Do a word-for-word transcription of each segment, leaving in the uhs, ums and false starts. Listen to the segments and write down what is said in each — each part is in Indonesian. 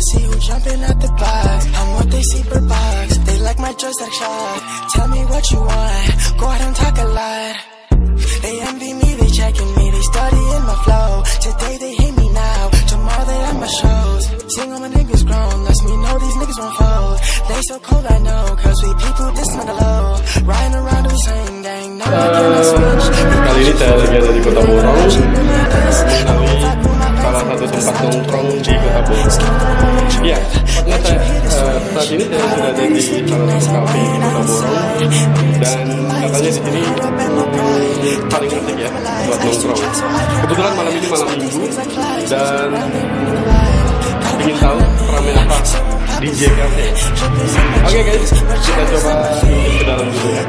Let's see who jumping at the box. I'm what they see per box. They like my joystick shot. Tell me what you want. Go out and talk a lot. They envy me, they checking me, they studying my flow. Today they hate me now, tomorrow they at my shows. Sing all my niggas grown, lets me know these niggas won't fold. They so cold I know, cause we people this not low. Riding around the same gang, now I cannot switch. Kali ini saya lagi ada di Kota Borong, mengenali salah satu tempat nongkrong di Kota Borong. Ya, tepatnya saya, uh, saat ini saya sudah ada di salah satu kafe di Kota Borong. Dan katanya di sini paling asik ya buat nongkrong. Kebetulan malam ini malam minggu dan ingin tahu ramen apa di D J Cafe. Oke okay guys, kita coba ke dalam dulu ya.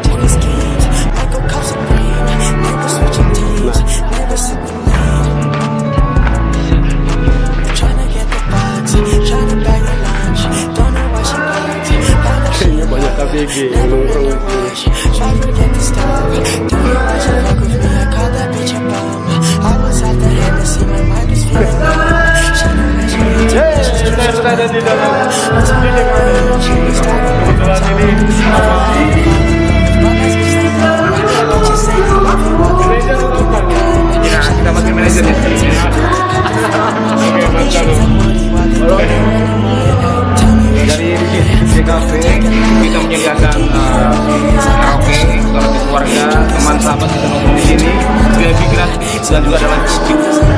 Kayaknya banyak K B G yang nongkrong di sini. Saya sudah ada di dalam D J Cafe. Kebetulan ini manajer untuk kami. Ya, kita pakai manajernya. Oke, mantap. Dari D J Cafe kita menyediakan uh, karaoke untuk keluarga, teman, sahabat kita nongkrong di sini. V I P gratis dan juga ada live music.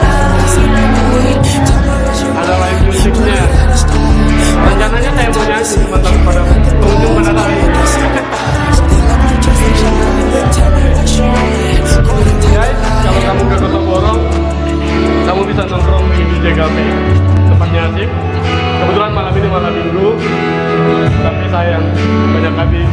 Ada live musiknya. Rencananya saya mau nyanyi, cuma tak pada pengunjung pada lari. Guys, kalau kamu ke Kota Borong, kamu bisa nongkrong di D J Cafe. Tempatnya asik. Kebetulan malam ini malam minggu, tapi sayang banyak K B G.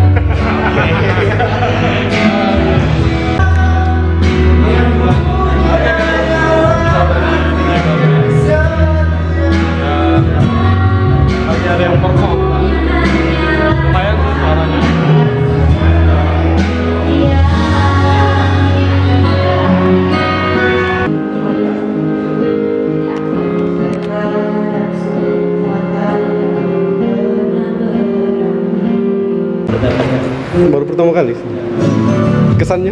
Ada yang perform, lumayan tuh suaranya. Baru pertama kali kesannya?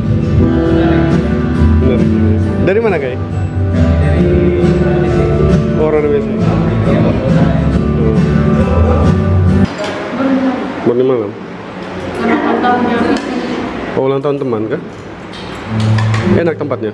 Bener. Dari mana Kay? Orang biasa. Baru malam. Oh, ulang tahun teman kah? Enak tempatnya.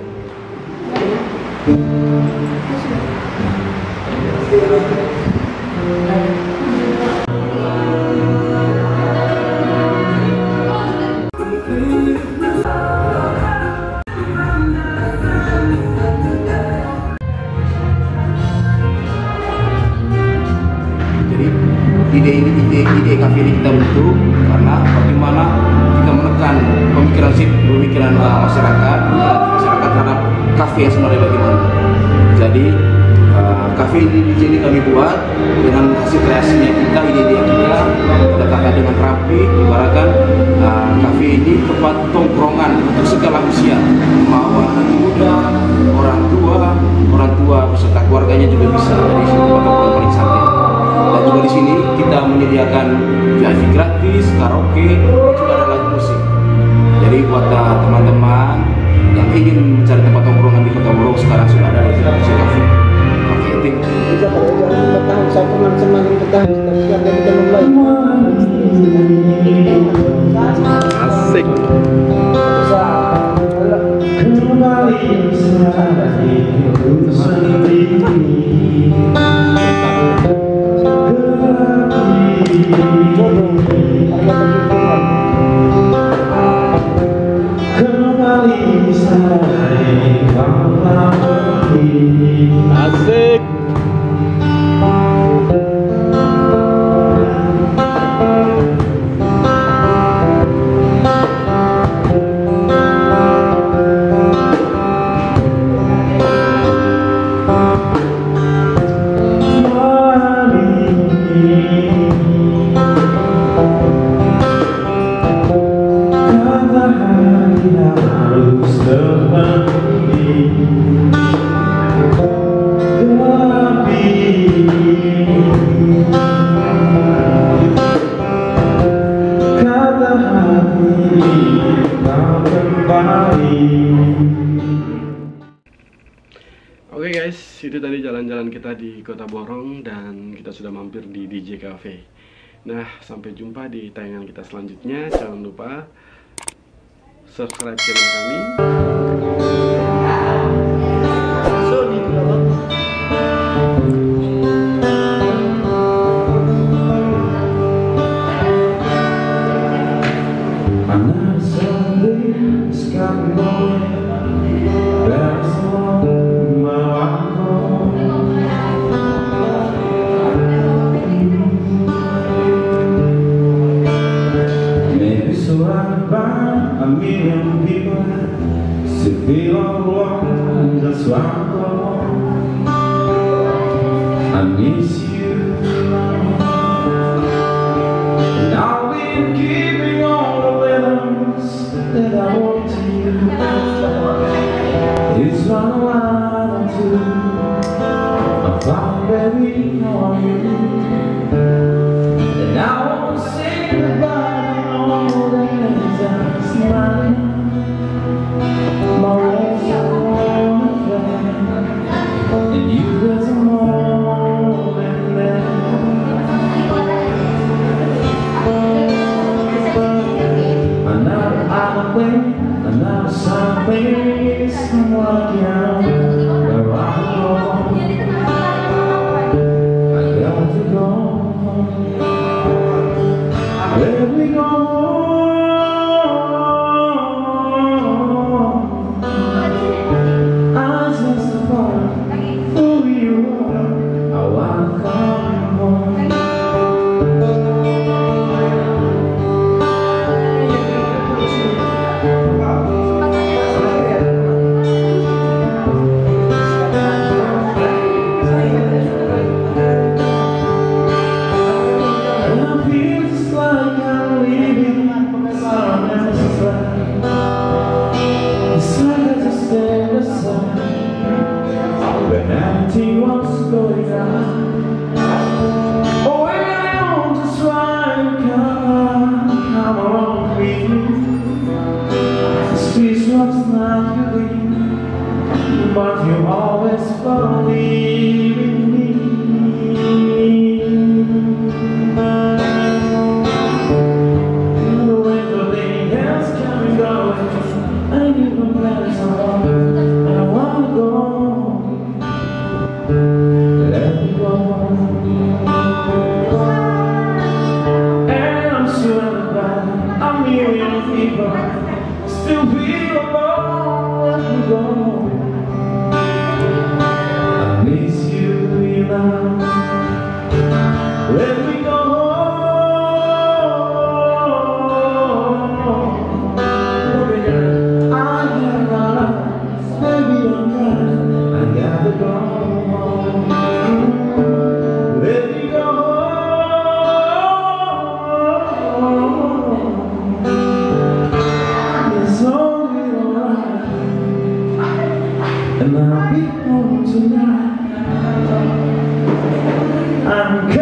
Ide ini, ide, ide kafe ini kita bentuk karena bagaimana kita menekan pemikiran sih, pemikiran uh, masyarakat, uh, masyarakat terhadap kafe yang sebenarnya bagaimana. Jadi uh, kafe ini, ini kami buat dengan hasil kreasinya kita, ide-ide kita, kita tata dengan rapi, ibaratkan uh, kafe ini tempat tongkrongan untuk segala usia, mau anak muda, orang tua, orang tua beserta keluarganya juga bisa. Jadi tempat tongkrongan paling santai. Dan juga di sini kita menyediakan V I P gratis, karaoke, dan juga ada live musik. Jadi buat teman-teman yang ingin mencari tempat tongkrongan di Kota Borong sekarang sudah ada di D J Cafe. Oke, thank you. Kita bertahan, saya semakin bertahan, tapi kita mulai. Asik. Kembali saya Oke okay guys, itu tadi jalan-jalan kita di Kota Borong dan kita sudah mampir di D J Cafe. Nah, sampai jumpa di tayangan kita selanjutnya. Jangan lupa subscribe channel kami. A million people still feel alone, that's why I'm gone. I miss you, and I'll be keeping all the letters that I wrote to you. It's run a while until I found baby on you, and I won't say goodbye. And you got some more than that. Another island, another someplace, someone else, where I go. I got to go. Where we go? But you always believe in me. The winter day has come and gone, and you don't let us on. And I wanna go, let me go. And I'm surrounded by a million people, still be alone, let me go. Let me go home. I got my life, baby, I'm right. I gotta go home. Let me go home. It's only alright, and I'll be home tonight. I'm